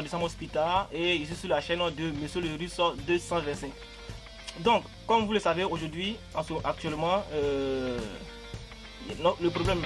de Sam Hospital et ici sur la chaîne de Monsieur le Russe 225. Donc, comme vous le savez, aujourd'hui, actuellement, le problème...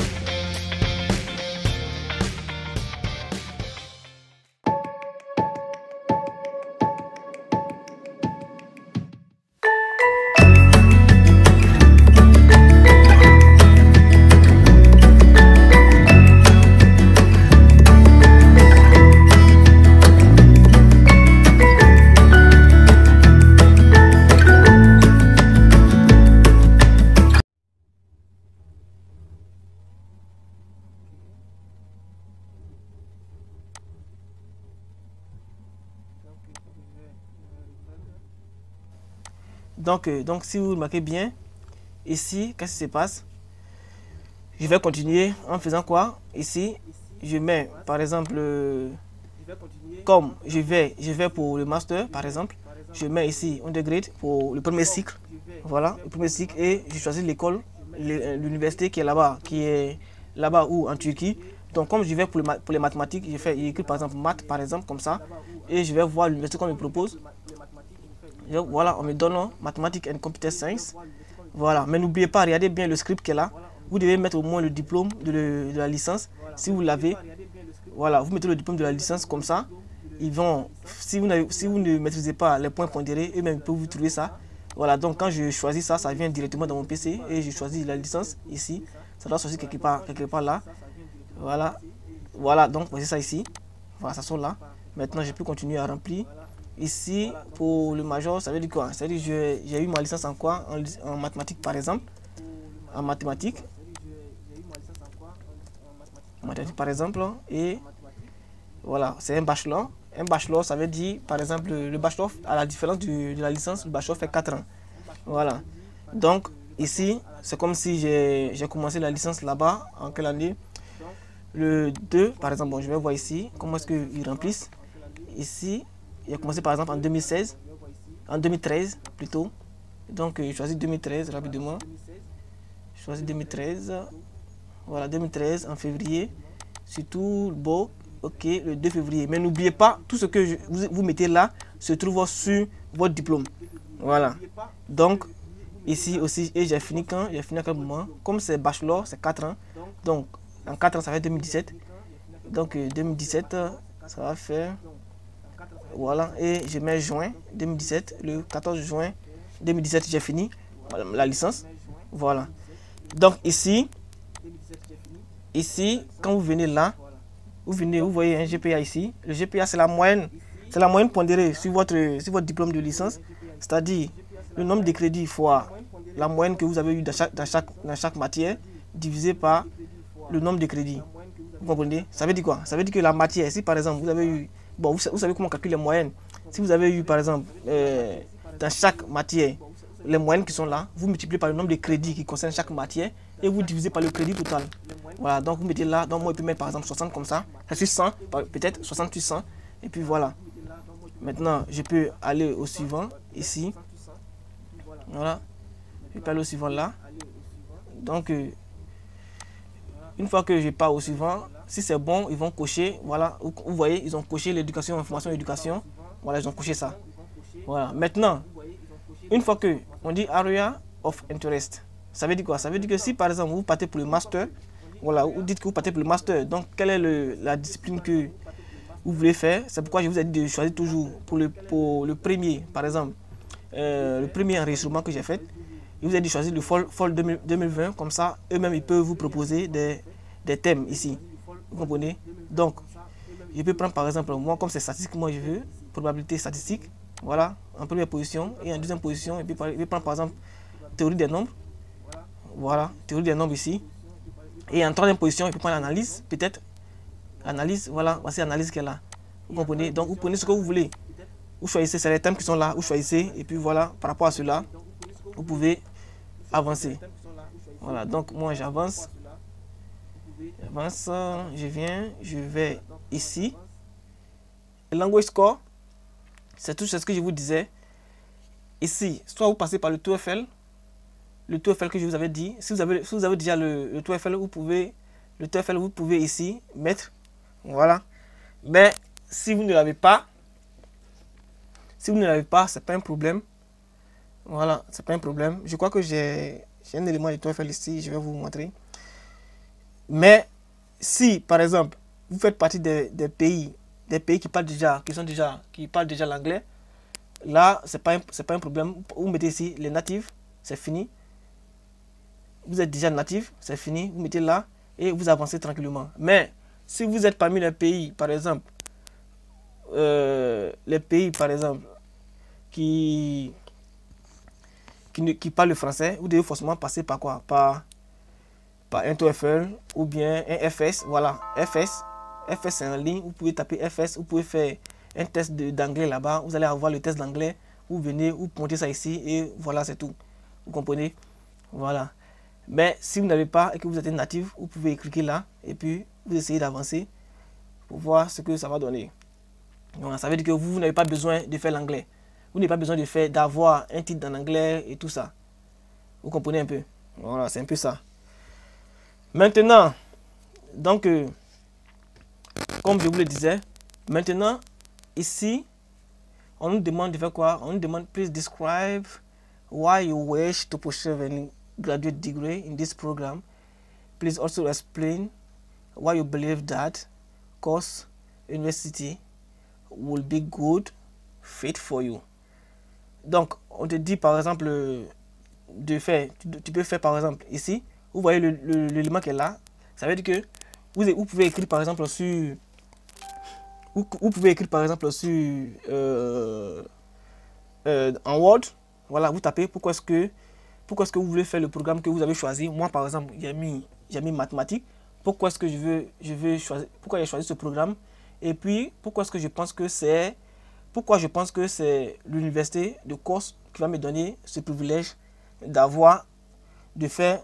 Donc si vous remarquez bien, ici, qu'est-ce qui se passe? Je vais continuer en faisant quoi? Ici, je mets, par exemple, comme je vais pour le master, par exemple, je mets ici undergrad pour le premier cycle. Voilà, le premier cycle, et je choisis l'école, l'université qui est là-bas ou en Turquie. Donc comme je vais pour les mathématiques, j'ai écrit par exemple maths, par exemple, comme ça, et je vais voir l'université qu'on me propose. Voilà, on me donne mathématiques and computer science. Voilà, mais n'oubliez pas, regardez bien le script qui est là. Vous devez mettre au moins le diplôme de la licence, si vous l'avez. Voilà, vous mettez le diplôme de la licence comme ça. Ils vont, si vous ne maîtrisez pas les points pondérés, eux-mêmes peuvent vous trouver ça. Voilà, donc quand je choisis ça, ça vient directement dans mon PC et je choisis la licence ici. Ça doit sortir quelque part là. Voilà, donc voici ça ici. Voilà, ça sort là. Maintenant, je peux continuer à remplir. Ici, pour le major, ça veut dire quoi? Ça veut dire que j'ai eu ma licence en quoi? En mathématiques, par exemple. En mathématiques. Par exemple. Et voilà, c'est un bachelor. Un bachelor, ça veut dire, par exemple, le bachelor, à la différence de la licence, le bachelor fait 4 ans. Voilà. Donc, ici, c'est comme si j'ai commencé la licence là-bas. En quelle année? Le 2, par exemple. Bon, je vais voir ici comment est-ce qu'ils remplissent. Ici. J'ai commencé par exemple en 2016, en 2013 plutôt. Donc je choisis 2013 rapidement. Je choisis 2013. Voilà, 2013 en février. Surtout beau. Ok, le 2 février. Mais n'oubliez pas, tout ce que vous mettez là se trouve sur votre diplôme. Voilà. Donc ici aussi, et j'ai fini quand? J'ai fini à quel moment? Comme c'est bachelor, c'est 4 ans. Donc en 4 ans, ça fait 2017. Donc 2017, ça va faire... Voilà, et je mets juin 2017, le 14 juin 2017, j'ai fini la licence. Voilà. Donc ici, quand vous venez là, vous voyez un GPA ici. Le GPA, c'est la moyenne pondérée sur votre diplôme de licence. C'est-à-dire le nombre de crédits fois la moyenne que vous avez eu dans chaque matière, divisé par le nombre de crédits. Vous comprenez? Ça veut dire quoi? Ça veut dire que la matière, si par exemple vous avez eu... Bon, vous savez comment calculer les moyennes. Si vous avez eu, par exemple, dans chaque matière, les moyennes qui sont là, vous multipliez par le nombre de crédits qui concernent chaque matière et vous divisez par le crédit total. Voilà, donc vous mettez là, donc moi je peux mettre par exemple 60 comme ça, ça fait 100, peut-être 68, 100, et puis voilà. Maintenant, je peux aller au suivant, ici. Voilà, je peux aller au suivant là. Donc, une fois que je pars au suivant, si c'est bon, ils vont cocher, voilà, vous voyez, ils ont coché l'éducation, information, éducation, voilà, ils ont coché ça. Voilà, maintenant, une fois que on dit area of interest, ça veut dire quoi? Ça veut dire que si par exemple vous partez pour le master, voilà, vous dites que vous partez pour le master, donc quelle est la discipline que vous voulez faire? C'est pourquoi je vous ai dit de choisir toujours pour le premier, par exemple, le premier enregistrement que j'ai fait. Je vous ai dit de choisir le fall 2020, comme ça, eux-mêmes, ils peuvent vous proposer des thèmes ici. Vous comprenez? Donc, je peux prendre par exemple, moi, comme c'est statistique, moi je veux, probabilité statistique, voilà, en première position, et en deuxième position, et puis je vais prendre par exemple, théorie des nombres, voilà, théorie des nombres ici, et en troisième position, je peux prendre l'analyse, peut-être, analyse, voilà, voici l'analyse qu'elle a. Vous comprenez? Donc, vous prenez ce que vous voulez. Vous choisissez, c'est les thèmes qui sont là, vous choisissez, et puis voilà, par rapport à cela, vous pouvez avancer. Voilà, donc moi j'avance. Je viens, je vais ici. Le language score, c'est tout ce que je vous disais. Ici, soit vous passez par le TOEFL, que je vous avais dit. Si vous avez déjà le TOEFL, vous pouvez ici mettre. Voilà. Mais si vous ne l'avez pas, c'est pas un problème. Voilà, c'est pas un problème. Je crois que j'ai un élément de TOEFL ici, je vais vous montrer. Mais si, par exemple, vous faites partie des pays qui parlent déjà l'anglais, là, c'est pas un problème. Vous mettez ici les natifs, c'est fini. Vous êtes déjà natif, c'est fini. Vous mettez là et vous avancez tranquillement. Mais si vous êtes parmi les pays, par exemple, qui parlent le français, vous devez forcément passer par quoi? Par un TOEFL ou bien un FS. Voilà, FS c'est en ligne. Vous pouvez taper FS, vous pouvez faire un test d'anglais là-bas. Vous allez avoir le test d'anglais. Vous venez, vous montez ça ici et voilà, c'est tout. Vous comprenez? Voilà. Mais si vous n'avez pas et que vous êtes natif, vous pouvez cliquer là et puis vous essayez d'avancer pour voir ce que ça va donner. Donc, ça veut dire que vous n'avez pas besoin de faire l'anglais. Vous n'avez pas besoin d'avoir un titre en anglais et tout ça. Vous comprenez un peu? Voilà, c'est un peu ça. Maintenant, donc, comme je vous le disais, maintenant, ici, on nous demande de faire quoi? On nous demande, please describe why you wish to pursue a graduate degree in this program. Please also explain why you believe that course university will be good fit for you. Donc, on te dit par exemple de faire, tu peux faire par exemple ici, vous voyez l'élément qui est là, ça veut dire que vous pouvez écrire par exemple sur, vous pouvez écrire par exemple sur en Word, voilà, vous tapez pourquoi est-ce que vous voulez faire le programme que vous avez choisi. Moi par exemple, j'ai mis mathématiques. Pourquoi est-ce que je veux choisir, pourquoi j'ai choisi ce programme, et puis pourquoi est-ce que je pense que c'est l'université de Corse qui va me donner ce privilège de faire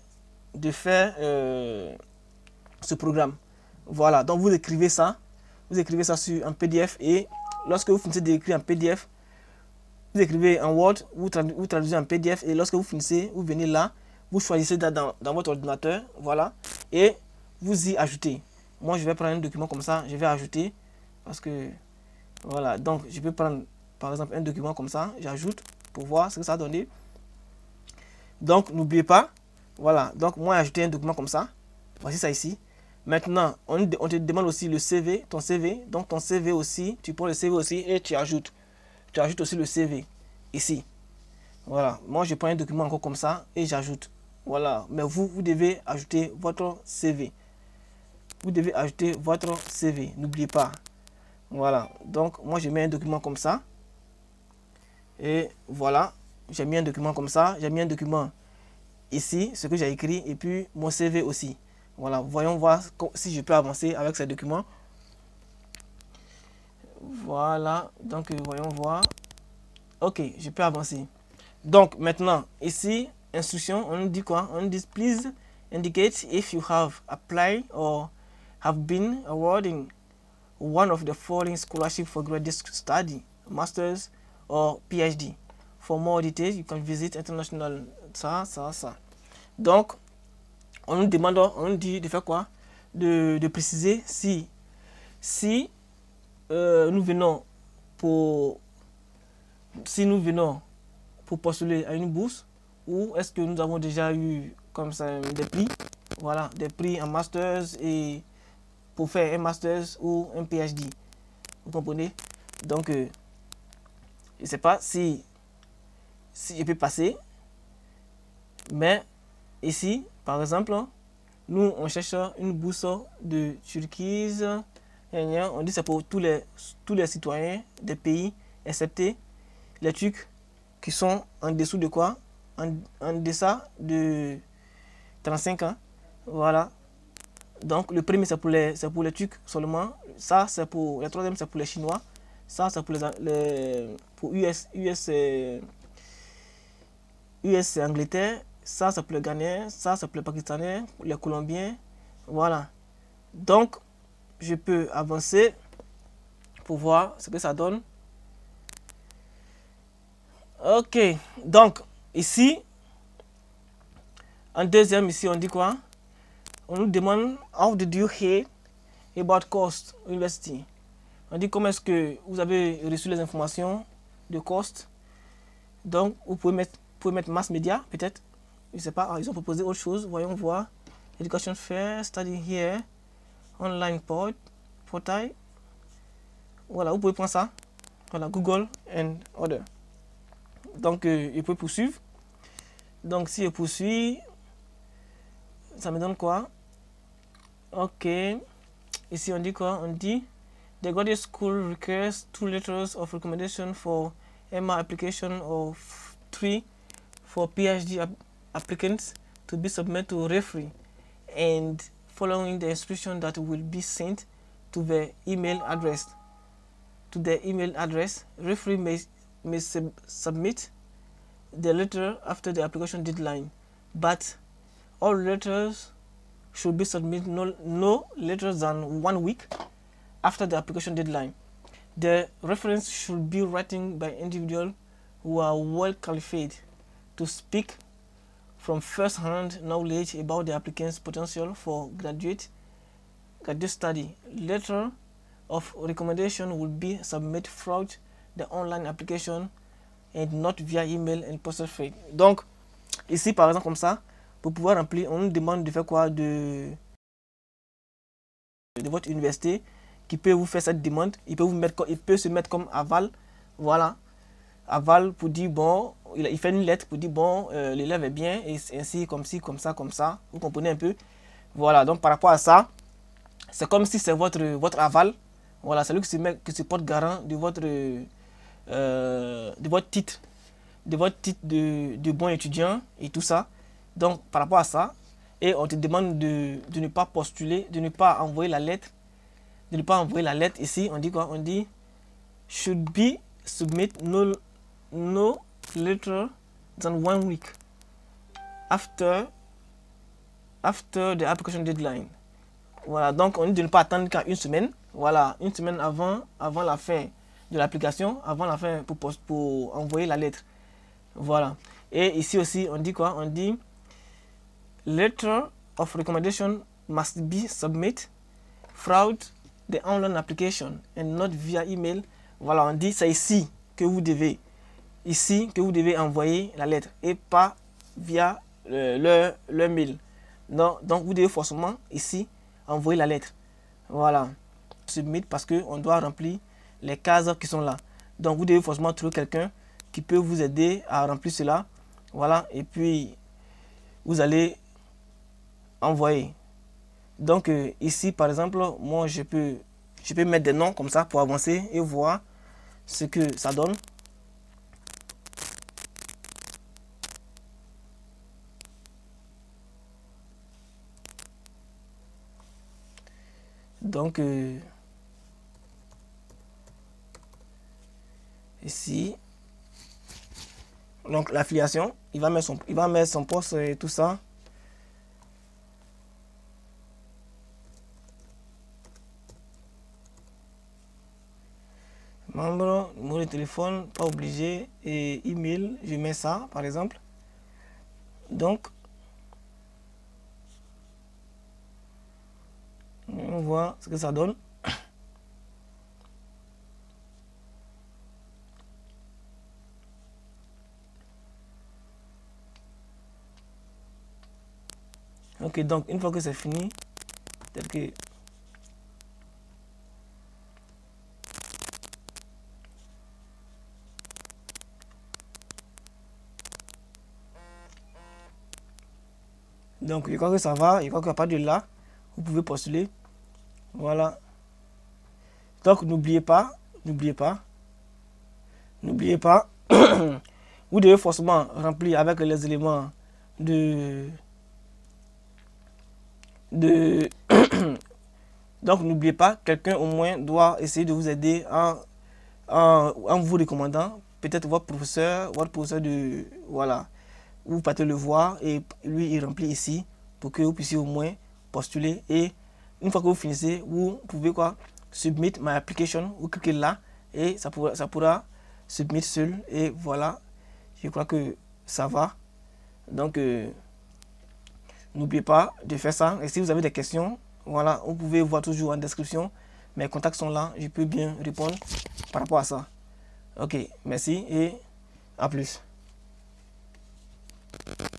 ce programme. Voilà, donc vous écrivez ça sur un PDF, et lorsque vous finissez d'écrire en PDF, vous écrivez en Word, vous traduisez en PDF, et lorsque vous finissez, vous venez là, vous choisissez dans votre ordinateur, voilà, et vous y ajoutez. Moi, je vais prendre un document comme ça, je vais ajouter, parce que, voilà, donc je peux prendre, par exemple, un document comme ça, j'ajoute, pour voir ce que ça a donné. Donc, n'oubliez pas, voilà, donc moi, j'ai ajouté un document comme ça, voici ça ici. Maintenant, on te demande aussi le CV, ton CV, donc ton CV aussi, tu prends le CV aussi, et tu ajoutes aussi le CV, ici. Voilà, moi, je prends un document encore comme ça, et j'ajoute. Voilà, mais vous devez ajouter votre CV. Vous devez ajouter votre CV, n'oubliez pas. Voilà, donc moi je mets un document comme ça. Et voilà, j'ai mis un document comme ça. J'ai mis un document ici, ce que j'ai écrit, et puis mon CV aussi. Voilà, voyons voir si je peux avancer avec ces documents. Voilà, donc voyons voir. Ok, je peux avancer. Donc maintenant, ici, instruction, on nous dit quoi? On nous dit, please indicate if you have applied or have been awarded one of the following scholarship for graduate study, master's or PhD. For more details, you can visit international, ça. Donc, on nous demande, on nous dit de faire quoi? De préciser si nous venons pour postuler à une bourse, ou est-ce que nous avons déjà eu comme ça des prix, voilà, des prix en masters et pour faire un masters ou un PhD. Vous comprenez? Donc, je ne sais pas si je peux passer, mais ici, par exemple, nous, on cherche une bourse de Turquie. On dit que c'est pour tous les citoyens des pays, excepté les Turcs qui sont en dessous de quoi? En deçà de 35 ans. Voilà. Donc le premier c'est pour les Turcs seulement. Ça c'est pour le troisième, c'est pour les Chinois. Ça c'est pour pour US c'est Angleterre. Ça c'est pour les Ghanéens. Ça c'est pour les Pakistanais, les Colombiens. Voilà. Donc je peux avancer pour voir ce que ça donne. Ok, donc ici, en deuxième, ici on dit quoi? On nous demande, how did you hear about Coast University? On dit comment est-ce que vous avez reçu les informations de cost. Donc, vous pouvez mettre mass media, peut-être. Je ne sais pas, ils ont proposé autre chose. Voyons voir. Education Fair, Study Here, Online Portail. Voilà, vous pouvez prendre ça. Voilà, Google and Other. Donc, il peut poursuivre. Donc, si je poursuis, ça me donne quoi? Ok. Ici, on dit quoi? On dit The graduate school requires 2 letters of recommendation for MA application of 3 for PhD applicants to be submitted to referee and following the instruction that will be sent to the email address. Referee may submit the letter after the application deadline, but all letters should be submitted no later than 1 week after the application deadline. The reference should be written by individuals who are well qualified to speak from first-hand knowledge about the applicant's potential for graduate study. Letter of recommendation will be submitted throughout the online application and not via email and postal freight. Donc, ici, par exemple, comme ça, pour pouvoir remplir, on nous demande de faire quoi de votre université qui peut vous faire cette demande. Il peut se mettre comme aval. Voilà. Aval pour dire, bon, il fait une lettre pour dire, bon, l'élève est bien, et ainsi, comme ci, comme ça, comme ça. Vous comprenez un peu? Voilà. Donc, par rapport à ça, c'est comme si c'est votre aval. Voilà. C'est lui qui se porte garant de votre titre. De votre titre de bon étudiant et tout ça. Donc, par rapport à ça, et on te demande de ne pas postuler, de ne pas envoyer la lettre. De ne pas envoyer la lettre ici. On dit quoi? On dit should be submit no later than 1 week after the application deadline. Voilà. Donc, on dit de ne pas attendre qu'à 1 semaine. Voilà. 1 semaine avant la fin de l'application, avant la fin pour envoyer la lettre. Voilà. Et ici aussi, on dit quoi? On dit letter of recommendation must be submitted throughout the online application and not via email. Voilà, on dit c'est ici que vous devez envoyer la lettre et pas via le mail. Non, donc vous devez forcément ici envoyer la lettre. Voilà. Submit parce qu'on doit remplir les cases qui sont là. Donc vous devez forcément trouver quelqu'un qui peut vous aider à remplir cela. Voilà, et puis vous allez envoyer. Donc ici par exemple, moi je peux mettre des noms comme ça pour avancer et voir ce que ça donne. Donc ici, donc l'affiliation, il va mettre son poste et tout ça. Membre, numéro de téléphone, pas obligé, et email, je mets ça par exemple. Donc, on voit ce que ça donne. Ok, donc une fois que c'est fini, tel que donc je crois que ça va, je crois qu'à partir de là, vous pouvez postuler. Voilà. Donc n'oubliez pas, vous devez forcément remplir avec les éléments donc n'oubliez pas, quelqu'un au moins doit essayer de vous aider en vous recommandant, peut-être votre professeur de, voilà, vous partez le voir et lui il remplit ici pour que vous puissiez au moins postuler. Et une fois que vous finissez, vous pouvez quoi, submit my application, vous cliquez là et ça pourra submit seul. Et voilà, je crois que ça va. Donc n'oubliez pas de faire ça. Et si vous avez des questions, voilà, vous pouvez voir toujours en description mes contacts sont là, je peux bien répondre par rapport à ça. Ok, merci et à plus.